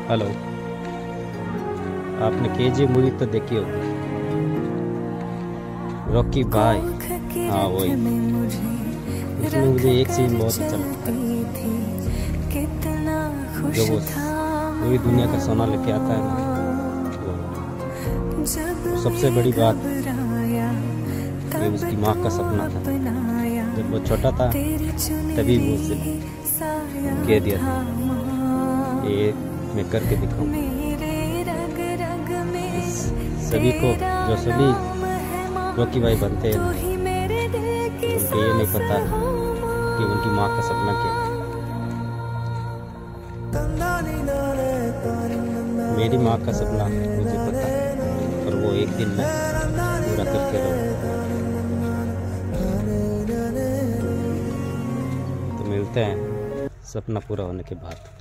Hello, आपने KGF movie तो देखी होगी, रॉकी भाई। हाँ वही, उसमें मुझे एक सीन बहुत अच्छा लगता है, जो वो पूरी दुनिया का सोना लेके आता है ना। वो सबसे बड़ी बात ये उसकी माँ का सपना था। जब वो छोटा था तभी वो उसे कह दिया था, ये मैं करके दिखाऊंगा। सभी को, जो सभी रॉकी भाई बनते हैं, उनको ये नहीं पता कि उनकी माँ का सपना क्या है। मेरी माँ का सपना मुझे पता है, और वो एक दिन मैं पूरा करके रहूँगा। तो मिलते हैं सपना पूरा होने के बाद।